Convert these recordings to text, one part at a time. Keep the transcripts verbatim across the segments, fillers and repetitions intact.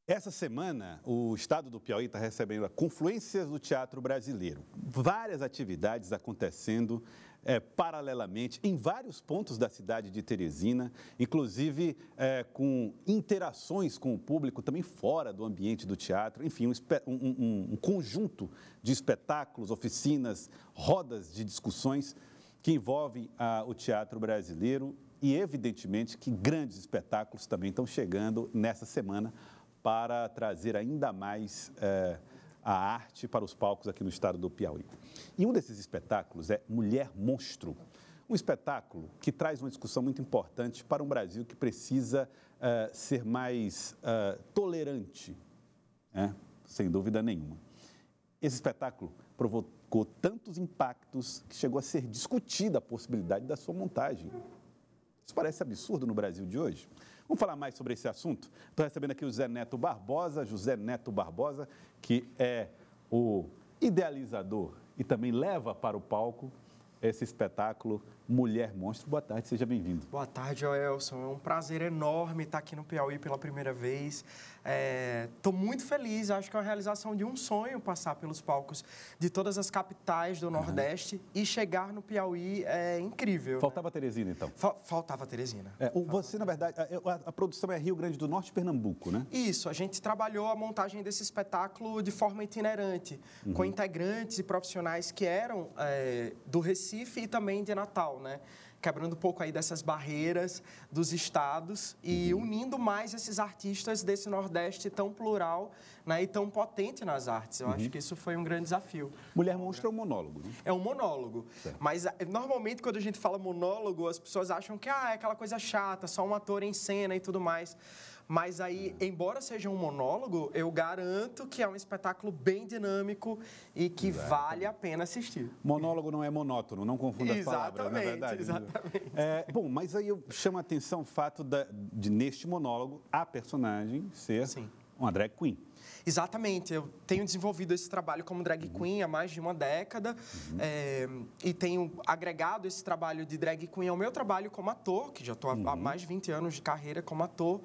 Essa semana, o estado do Piauí está recebendo a Confluências do Teatro Brasileiro. Várias atividades acontecendo é, paralelamente em vários pontos da cidade de Teresina, inclusive é, com interações com o público também fora do ambiente do teatro. Enfim, um, um, um conjunto de espetáculos, oficinas, rodas de discussões que envolvem ah, o teatro brasileiro e, evidentemente, que grandes espetáculos também estão chegando nessa semana para trazer ainda mais eh, a arte para os palcos aqui no estado do Piauí. E um desses espetáculos é Mulher Monstro, um espetáculo que traz uma discussão muito importante para um Brasil que precisa eh, ser mais eh, tolerante, né? Sem dúvida nenhuma. Esse espetáculo provocou tantos impactos que chegou a ser discutida a possibilidade da sua montagem. Isso parece absurdo no Brasil de hoje. Vamos falar mais sobre esse assunto? Estou recebendo aqui o José Neto Barbosa, José Neto Barbosa, que é o idealizador e também leva para o palco esse espetáculo Mulher Monstro. Boa tarde, seja bem-vindo. Boa tarde, Joelson. É um prazer enorme estar aqui no Piauí pela primeira vez. Estou é, muito feliz, acho que é uma realização de um sonho passar pelos palcos de todas as capitais do Nordeste uhum. e chegar no Piauí é incrível. Faltava né? Teresina, então? Fa faltava Teresina. É, você, na verdade, a, a, a produção é Rio Grande do Norte e Pernambuco, né? Isso, a gente trabalhou a montagem desse espetáculo de forma itinerante, uhum. com integrantes e profissionais que eram é, do Recife e também de Natal, né? Quebrando um pouco aí dessas barreiras dos estados e uhum. unindo mais esses artistas desse Nordeste tão plural, né, e tão potente nas artes. Eu uhum. acho que isso foi um grande desafio. Mulher Monstro é um monólogo, né? É um monólogo. Certo. Mas, normalmente, quando a gente fala monólogo, as pessoas acham que ah, é aquela coisa chata, só um ator em cena e tudo mais. Mas aí, é. embora seja um monólogo, eu garanto que é um espetáculo bem dinâmico e que Exato. Vale a pena assistir. Monólogo não é monótono, não confunda as palavras, na verdade. Exatamente. É, bom, mas aí eu chamo a atenção o fato da, de, neste monólogo, a personagem ser Sim. uma drag queen. Exatamente, eu tenho desenvolvido esse trabalho como drag queen há mais de uma década uhum. é, e tenho agregado esse trabalho de drag queen ao meu trabalho como ator, que já estou uhum. há mais de vinte anos de carreira como ator.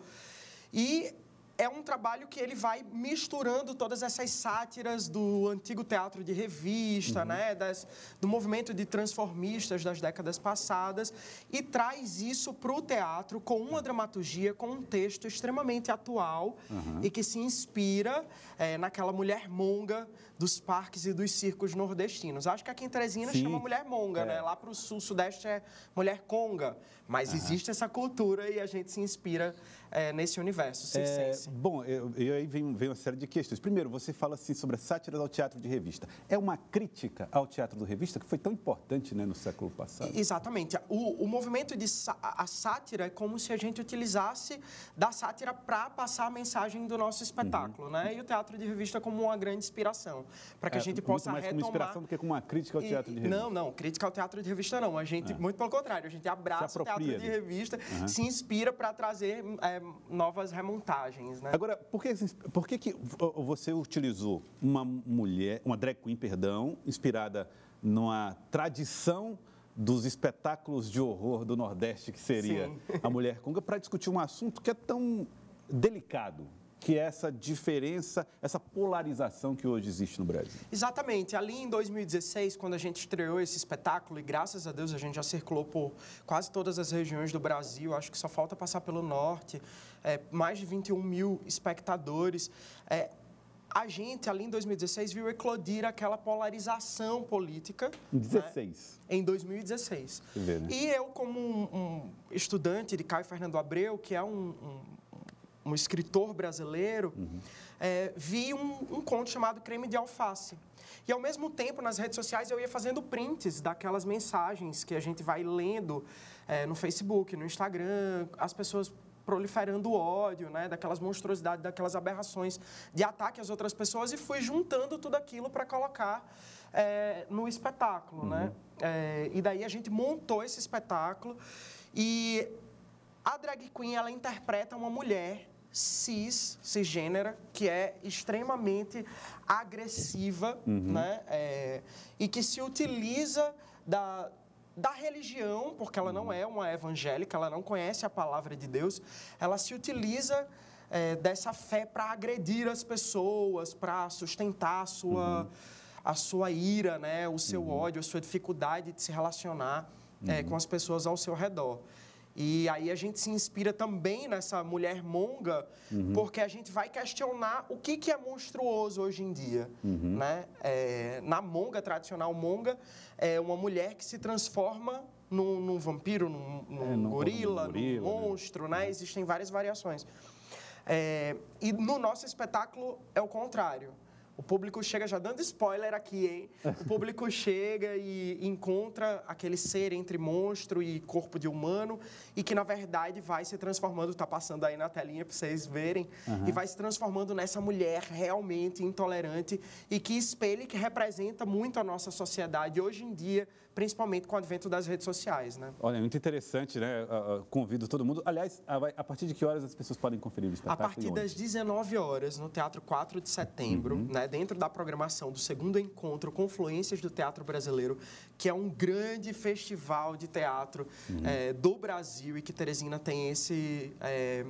E é um trabalho que ele vai misturando todas essas sátiras do antigo teatro de revista, uhum. né, das, do movimento de transformistas das décadas passadas e traz isso para o teatro com uma dramaturgia, com um texto extremamente atual uhum. e que se inspira é, naquela mulher monga dos parques e dos circos nordestinos. Acho que aqui em Teresina Sim. chama mulher monga, é. né? Lá para o sul, sudeste é mulher conga, mas uhum. existe essa cultura e a gente se inspira é, nesse universo circense. É... Bom, eu, eu aí vem, vem uma série de questões. Primeiro, você fala assim sobre as sátiras ao teatro de revista. É uma crítica ao teatro de revista que foi tão importante, né, no século passado? Exatamente. O, o movimento de a sátira é como se a gente utilizasse da sátira para passar a mensagem do nosso espetáculo, uhum. né? E o teatro de revista como uma grande inspiração, para que é, a gente possa muito mais retomar... como inspiração do que como uma crítica ao teatro e, de revista. Não, não. Crítica ao teatro de revista não. A gente, é. muito pelo contrário, a gente abraça o teatro de revista, uhum. se inspira para trazer é, novas remontagens, né? Agora, Por que, por que, que você utilizou uma mulher, uma drag queen, perdão, inspirada numa tradição dos espetáculos de horror do Nordeste, que seria Sim. a mulher conga, para discutir um assunto que é tão delicado, que é essa diferença, essa polarização que hoje existe no Brasil? Exatamente. Ali em dois mil e dezesseis, quando a gente estreou esse espetáculo, e graças a Deus a gente já circulou por quase todas as regiões do Brasil, acho que só falta passar pelo Norte, é, mais de vinte e um mil espectadores. É, a gente, ali em dois mil e dezesseis, viu eclodir aquela polarização política. Em dezesseis? Né? Em dois mil e dezesseis. Vê, né? E eu, como um, um estudante de Caio Fernando Abreu, que é um... um um escritor brasileiro, uhum. é, vi um, um conto chamado Creme de Alface. E, ao mesmo tempo, nas redes sociais, eu ia fazendo prints daquelas mensagens que a gente vai lendo é, no Facebook, no Instagram, as pessoas proliferando ódio, né, daquelas monstruosidades, daquelas aberrações de ataque às outras pessoas, e fui juntando tudo aquilo para colocar é, no espetáculo. Uhum. Né? É, e daí a gente montou esse espetáculo e a drag queen, ela interpreta uma mulher cis, cisgênera, que é extremamente agressiva, uhum. né? É, e que se utiliza da, da religião, porque ela uhum. não é uma evangélica, ela não conhece a palavra de Deus, ela se utiliza é, dessa fé para agredir as pessoas, para sustentar a sua, uhum. a sua ira, né? O seu uhum. ódio, a sua dificuldade de se relacionar uhum. é, com as pessoas ao seu redor. E aí a gente se inspira também nessa mulher monga, uhum. porque a gente vai questionar o que, que é monstruoso hoje em dia. Uhum. Né? É, na monga, tradicional monga, é uma mulher que se transforma num, num vampiro, num, num, é, num gorila, num, gorila, num monstro, né? Né? Existem várias variações. É, e no nosso espetáculo é o contrário. O público chega, já dando spoiler aqui, hein? O público chega e encontra aquele ser entre monstro e corpo de humano e que, na verdade, vai se transformando, está passando aí na telinha para vocês verem, uhum. e vai se transformando nessa mulher realmente intolerante e que espelha e que representa muito a nossa sociedade hoje em dia, principalmente com o advento das redes sociais, né? Olha, é muito interessante, né? Uh, convido todo mundo. Aliás, a partir de que horas as pessoas podem conferir o espetáculo? A partir das dezenove horas, no Teatro quatro de Setembro, uhum. né? Dentro da programação do segundo encontro Confluências do Teatro Brasileiro, que é um grande festival de teatro uhum. é, do Brasil e que Teresina tem esse... É,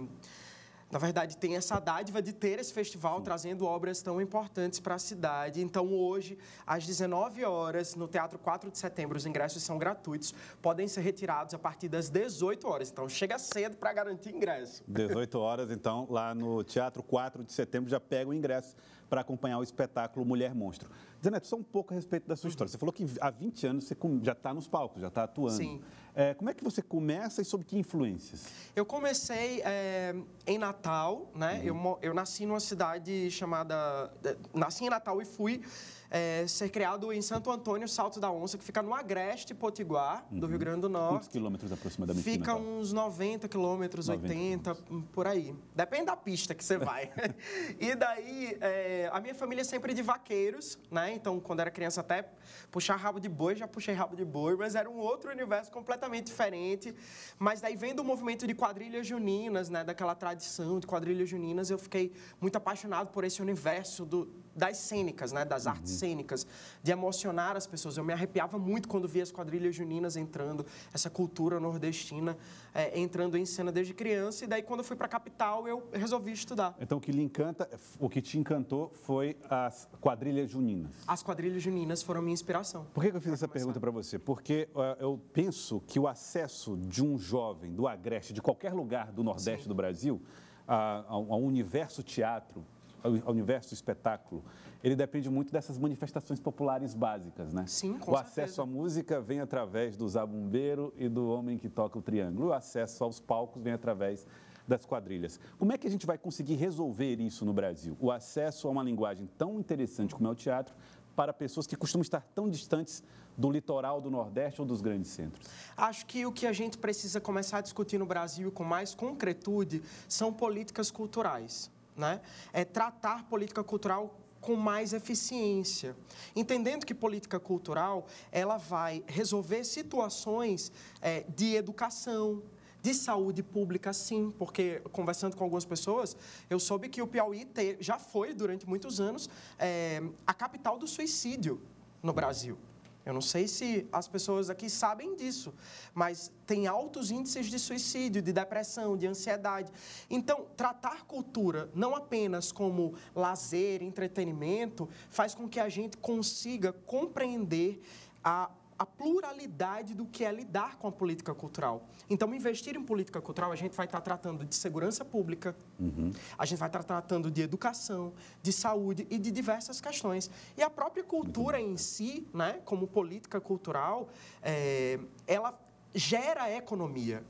na verdade, tem essa dádiva de ter esse festival Sim. trazendo obras tão importantes para a cidade. Então, hoje, às dezenove horas, no Teatro quatro de Setembro, os ingressos são gratuitos, podem ser retirados a partir das dezoito horas. Então, chega cedo para garantir ingresso. dezoito horas, então, lá no Teatro quatro de Setembro, já pega o ingresso para acompanhar o espetáculo Mulher Monstro. Zé Neto, só um pouco a respeito da sua uhum. história. Você falou que há vinte anos você já está nos palcos, já está atuando. Sim. É, como é que você começa e sob que influências? Eu comecei é, em Natal, né? Uhum. Eu, eu nasci numa cidade chamada... Nasci em Natal e fui é, ser criado em Santo Antônio, Salto da Onça, que fica no agreste Potiguar, uhum. do Rio Grande do Norte. Quantos quilômetros aproximadamente? Fica uns noventa quilômetros, oitenta, por aí. Depende da pista que você vai. E daí, é, a minha família é sempre de vaqueiros, né? Então, quando era criança, até puxar rabo de boi, já puxei rabo de boi, mas era um outro universo completamente diferente. Mas daí, vendo o movimento de quadrilhas juninas, né? Daquela tradição de quadrilhas juninas, eu fiquei muito apaixonado por esse universo do, das cênicas, né? Das uhum. artes cênicas, de emocionar as pessoas. Eu me arrepiava muito quando via as quadrilhas juninas entrando, essa cultura nordestina é, entrando em cena desde criança. E daí, quando eu fui para a capital, eu resolvi estudar. Então, o que lhe encanta, o que te encantou foi as quadrilhas juninas. As quadrilhas juninas foram minha inspiração. Por que eu fiz essa pergunta para você? Porque uh, eu penso que o acesso de um jovem do Agreste, de qualquer lugar do Nordeste Sim. do Brasil, a, ao, ao universo teatro, ao universo espetáculo, ele depende muito dessas manifestações populares básicas, né? Sim, com O certeza. acesso à música vem através do zabumbeiro e do homem que toca o triângulo. O acesso aos palcos vem através das quadrilhas. Como é que a gente vai conseguir resolver isso no Brasil? O acesso a uma linguagem tão interessante como é o teatro para pessoas que costumam estar tão distantes do litoral do Nordeste ou dos grandes centros? Acho que o que a gente precisa começar a discutir no Brasil com mais concretude são políticas culturais. Né? É tratar política cultural com mais eficiência, entendendo que política cultural ela vai resolver situações é, de educação, de saúde pública, sim, porque conversando com algumas pessoas, eu soube que o Piauí te, já foi, durante muitos anos, é, a capital do suicídio no Brasil. Eu não sei se as pessoas aqui sabem disso, mas tem altos índices de suicídio, de depressão, de ansiedade. Então, tratar cultura não apenas como lazer, entretenimento, faz com que a gente consiga compreender a a pluralidade do que é lidar com a política cultural. Então, investir em política cultural, a gente vai estar tratando de segurança pública, uhum. a gente vai estar tratando de educação, de saúde e de diversas questões. E a própria cultura em si, né, como política cultural, é, ela gera economia.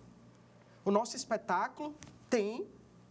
O nosso espetáculo tem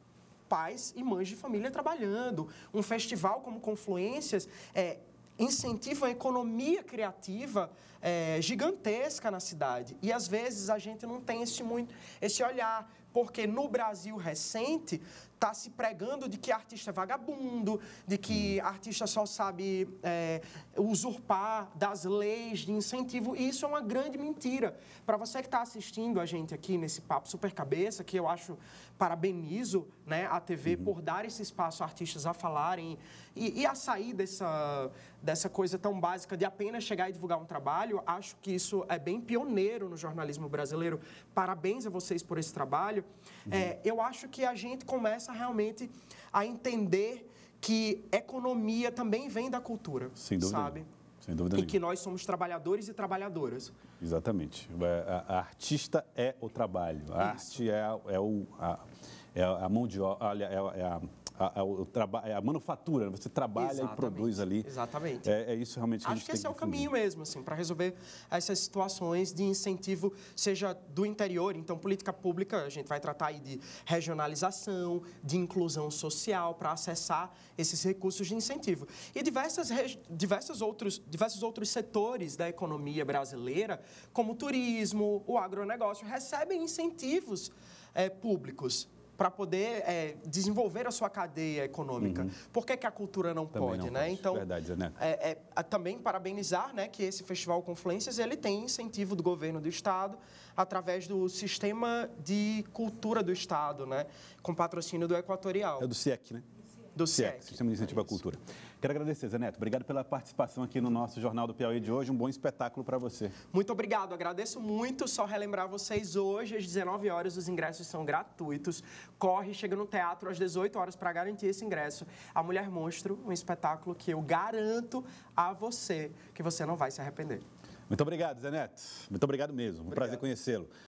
pais e mães de família trabalhando. Um festival como Confluências é, incentiva a economia criativa é, gigantesca na cidade. E, às vezes, a gente não tem esse, muito, esse olhar, porque no Brasil recente está se pregando de que artista é vagabundo, de que artista só sabe é, usurpar das leis de incentivo. E isso é uma grande mentira. Para você que está assistindo a gente aqui nesse Papo Super Cabeça, que eu acho, parabenizo, né, a T V uhum. por dar esse espaço a artistas a falarem e, e a sair dessa, dessa coisa tão básica de apenas chegar e divulgar um trabalho. Acho que isso é bem pioneiro no jornalismo brasileiro. Parabéns a vocês por esse trabalho. Uhum. É, eu acho que a gente começa começa realmente a entender que economia também vem da cultura, Sem dúvida sabe? Nenhuma. Sem dúvida E nenhuma. que nós somos trabalhadores e trabalhadoras. Exatamente. A, a artista é o trabalho. A Isso. arte é, a- é, o, a, é a mão de obra, é, a- é a, a, a, o traba, é a manufatura. Você trabalha Exatamente. e produz ali. Exatamente. É, é isso realmente que a Acho gente que tem esse é o difundir. caminho mesmo, assim, para resolver essas situações de incentivo, seja do interior. Então, política pública, a gente vai tratar aí de regionalização, de inclusão social, para acessar esses recursos de incentivo. E diversas, regi- diversos, outros, diversos outros setores da economia brasileira, como o turismo, o agronegócio, recebem incentivos eh, públicos para poder eh, desenvolver a sua cadeia econômica. Por que, que a cultura não Também pode, não né? pode. Então, Verdade, Zé Neto. é, é, a- também parabenizar, né, que esse Festival Confluências ele tem incentivo do governo do Estado através do Sistema de Cultura do Estado, né, com patrocínio do Equatorial, É do C I E C, né? do C I E C, C I E C. Sistema de Incentivo à Isso. Cultura. Quero agradecer, Zé Neto. Obrigado pela participação aqui no nosso Jornal do Piauí de hoje. Um bom espetáculo para você. Muito obrigado, agradeço muito. Só relembrar vocês, hoje às dezenove horas os ingressos são gratuitos. Corre, chega no teatro às dezoito horas para garantir esse ingresso. A Mulher Monstro, um espetáculo que eu garanto a você que você não vai se arrepender. Muito obrigado, Zé Neto. Muito obrigado mesmo. Um prazer conhecê-lo.